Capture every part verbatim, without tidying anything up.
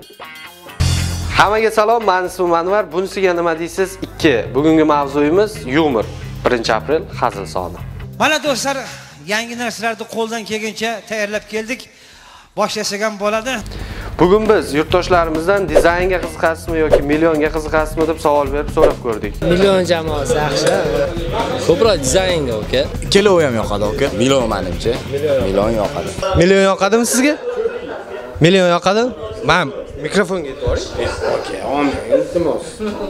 Hammaga salom, men ismim Anvar. Bunisiga nima deysiz? ikki. Bugungi mavzuyimiz yumor. birinchi aprel hazil soni. Mana do'stlar, yangi narsalarni qo'ldan kelguncha tayyorlab keldik. Boshlasak ham bo'ladi. Bugun biz yurtdoshlarimizdan dizaynga qiziqasizmi yoki millionga qiziqasizmi deb savol berib so'rab ko'rdik. Million jamoasi yaxshi. Ko'proq dizaynga oka. Ikkalovi ham yoqadi oka. Million menimcha. Million yoqadi. Million yoqadimi sizga? Million yoqadimi? Men mikrofonga yetib boring. Okey, amin. Iltimos.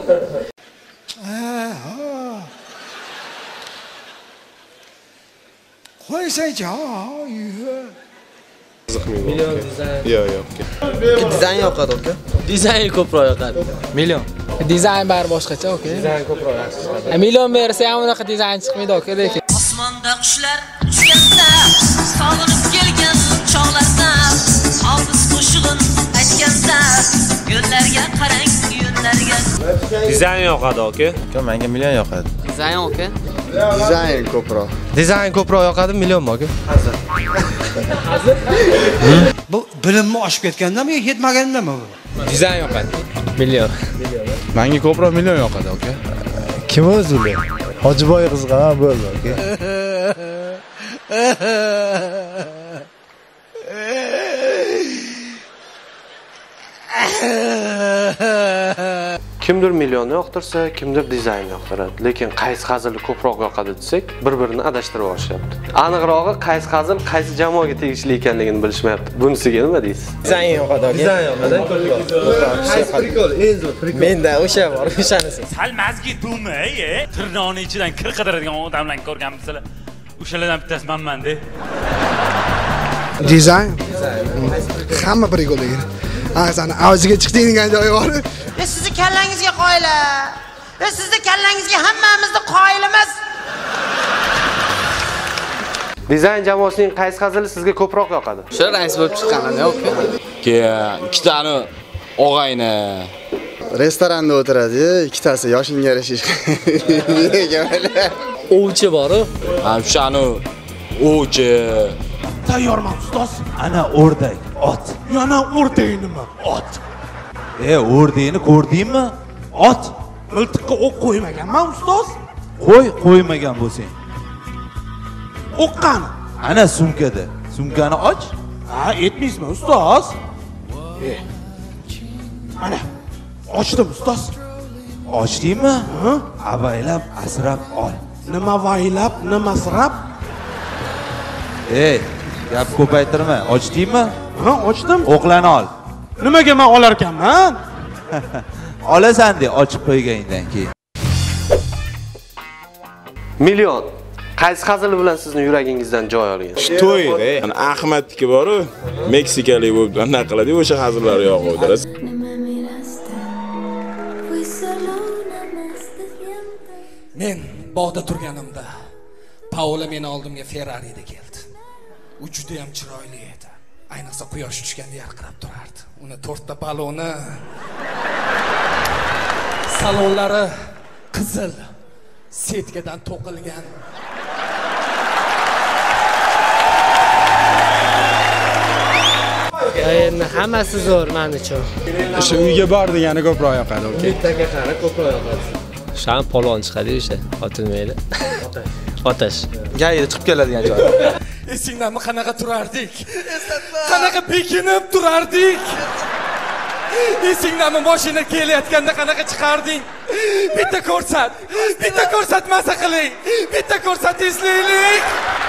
Qo'ysang joy. Million dizayn. Yo'q, yo'q. Dizayn yoqadi oka. Dizayn ko'proq yoqadi. Million. Dizayn bari boshqacha oka. Dizayn ko'proq yaxshi chiqadi. Million bersa ham unaqa dizayn chiqmaydi oka, lekin. Osmonda qushlar uchganda, sog'inib kelgan chog'larda, oqiz qo'shig'in aytganda, yo'llarga qarang, yo'llarga. Dizayn yoqadi oka. Menga million yoqadi. Dizayn oka. Dizayn ko'proq. Dizayn ko'proq yoqadi, millionmi oka? Hazır. Hazır? Bu bilimni oshib ketgandami yoki yetmagandami bu? Dizayn yoqadi. Million. Menga ko'proq million yoqadi oka. Kim o'zi u? Hojiboy qiziqaman bo'ldi oka. Kimdir millionni yoqtirsa, kimdir dizayn yoqtiradi. Lekin qaysi hazilni ko'proq yoqadi desak, bir-birini adashtirib olishyapti. Aniqrog'i qaysi hazil qaysi jamoaga tegishli ekanligini bilishmayapti. Bunisiga nima deysiz? Dizayn yoqadi oka. Dizayn yoqadi ko'proq. Qaysi prikol, eng zo'r prikol. Menda o'sha bor, o'shanisi. Sal mazgi to'may, tirnoqning ichidan kir qidiradigan odamlarni ko'rganmisizlar? O'shalardan bittasi menman-da. Dizayn. Hamma prikoliga. Azani avziga chiqdi degan joyi bor. E sizni kallangizga qoyila. E sizni kallangizga hammamizni qoyilamiz. Dizayn jamoasining qaysi hazili sizga ko'proq yoqadi? O'sha rais bo'lib chiqqanlar oka. Keyin ikkitani og'ayni restoranda o'tiradi, ikkitasi yoshingga yarasha ish. Ovchi bor-ku. Ham shani ovchi. Tayyorman ustoz. Ana o'rdak, ot. Yana o'rdak nima? Ot. E, o'rdakni ko'rdingmi? Ot. Miltiqqa o'q qo'ymaganman ustoz. Qo'y, qo'ymagan bo'lsang. O'qqani. Ana sumkada. Sumkani och. Ha, etmaysizmi ustoz? E. Mana. Ochdim ustoz. Ochdingmi? Ha? Avaylab asrab ol. Nima vaylab, nima asrab? Ey, gap ko'paytirma. Ochdingmi? Ha, ochdim. O'qlarni ol. Nimaga men olar ekanman? Olasan-de, ochib qo'yganingdan keyin. Million. Qaysi hazil bilan sizni yuragingizdan joy olgan? To'yda, Ahmadniki bor-ku, Meksikalik bo'lib anaqa qiladi, o'sha hazillar yoqadi. Men bog'da turganimda Paula meni oldimga Ferrari'da keldi. U juda ham chiroyli edi. Ayniqsa quyosh tushganda yarqirab turardi. Uni to'rtta baloni, salonlari qizil setkadan to'qilgan. Endi hammasi zo'r men uchun. O'sha uyga bor degani ko'proq yoqadi oka. Bittaga qara ko'proq yoqadi. Shan polvon chiqadi o'sha, otilmaydi. Otash. Gayda chiqib keladigan joy. Esingizda qanaqa turardik? Qanaqa bekinib turardik? Esingizda mashina kelayotganda qanaqa chiqarding? Bitta ko'rsat. Bitta ko'rsatmasa qiling. Bitta ko'rsat eslaylik.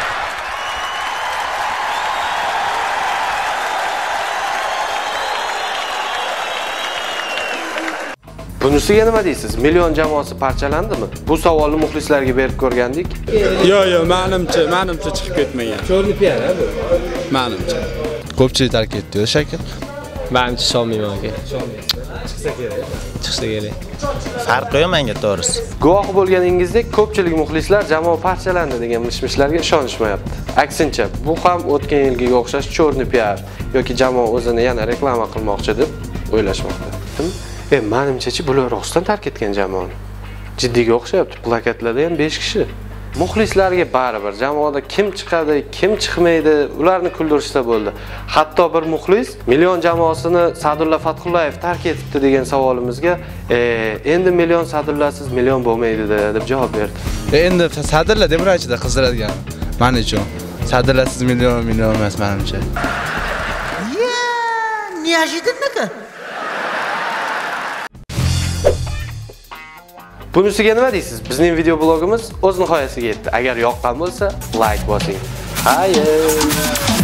Bunisiga nima deysiz? Million jamoasi parchalandimi? Bu savolni muxlislarga berib ko'rgandik. Yo'q, yo'q, menimcha, menimcha chiqib ketmagan. Cho'rni piar-a bu? Menimcha. Ko'pchilik tark etdi shakl. Menimcha ishonmayman aka. Chiqsa kerak. Chiqsa kerak. Farqi yo'q menga to'g'risi. Guvohi bo'lganingizdek, ko'pchilik muxlislar jamoa parchalandi degan mish-mishlarga ishonishmayapti. Aksincha, bu ham o'tgan yilgiga o'xshash cho'rni piar yoki jamoa o'zini yana reklama qilmoqchi deb o'ylashmoqda. E, menimcha-chi bular rostdan tark etgan jamoani. Jiddiyga o'xshayapti. Plakatlarda ham besh kishi. muxlislarga baribir. Jamoada kim chiqadi, kim chiqmaydi, ularni kuldirishsa bo'ldi. Hatto bir muxlis million jamoasini Sadulla Fathullayev tark etibdi degan savolimizga, e, endi million Sadullasiz million bo'lmaydi deb javob berdi. Endi Sadulla Demirachida qizdiradigan. Men uchun Sadullasiz million million emas menimcha. Ye, неожиданно-ка. Bunisiga nima deysiz? Bizning video blogimiz o'z nihoyasiga yetdi. Agar yoqqan bo'lsa, like bosing. Hayır.